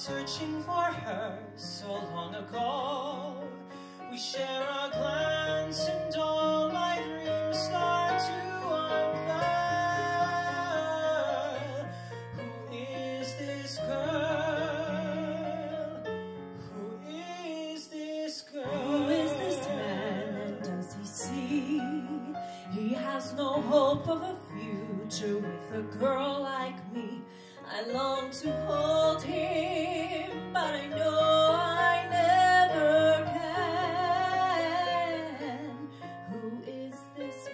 searching for her so long ago. We share a glance and all my dreams start to unfurl. Who is this girl? Who is this girl? Who is this man, and does he see he has no hope of a future with a girl like me? I long to hold him, but I know I never can. Who is this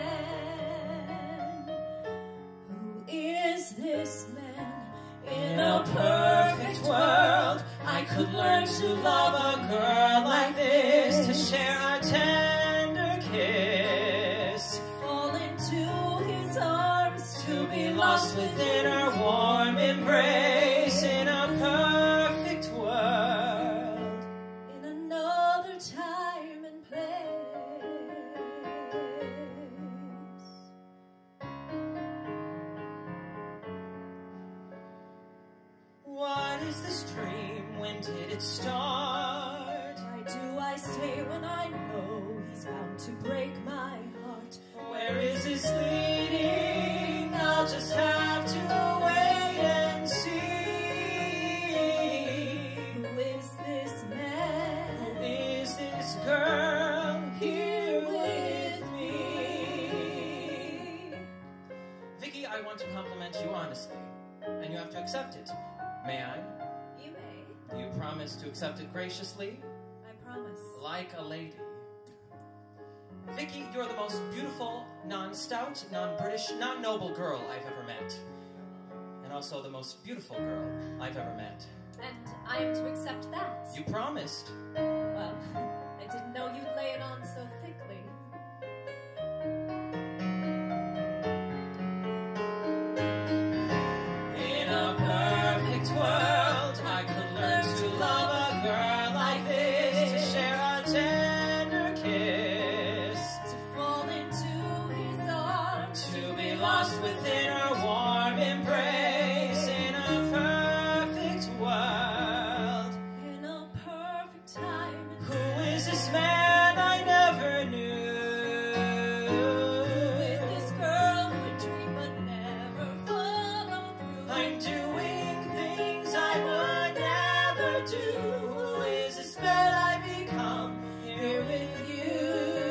man? Who is this man? In a perfect world, I could learn to love a girl like this, to share a tender kiss, fall into his arms, to be lost within her warm embrace. In a perfect world, in another time and place. what is this dream? When did it start? Why do I stay when I know he's bound to break my heart? Where is this leading? I'll just have to wait and see. Who is this man? Who is this girl here with me? Vicky, I want to compliment you honestly, and you have to accept it. May I? You may. Do you promise to accept it graciously? I promise. Like a lady. Vicky, you're the most beautiful, non-stout, non-British, non-noble girl I've ever met. And also the most beautiful girl I've ever met. And I am to accept that. You promised. Well, I didn't know you'd lay it on so thickly. In a perfect world, I could learn to love a girl like this, to share a tender kiss, To fall into his arms, to be lost within her warm embrace. In a perfect world, in a perfect time. who is this man I never knew? Who is this girl who would dream but never follow through? I'm doing things I would never do. Who is this girl I become here with you?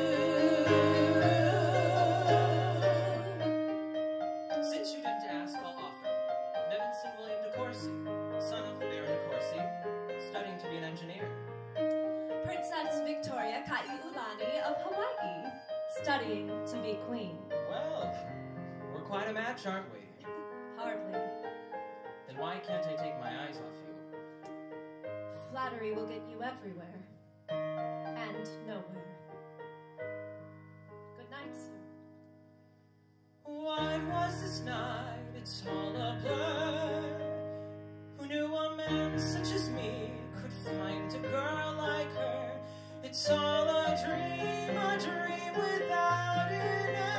Since you didn't ask, I'll offer. Nevinson William de Courcy, son of Baron de Courcy, studying to be an engineer. Princess Victoria Kaiulani of Hawaii, studying to be queen. Well, we're quite a match, aren't we? Hardly. Then why can't I take my eyes off you? Flattery will get you everywhere. And nowhere. Good night, sir. What was this night? It's all a blur. Who knew a man such as me could find a girl like her? It's all a dream without an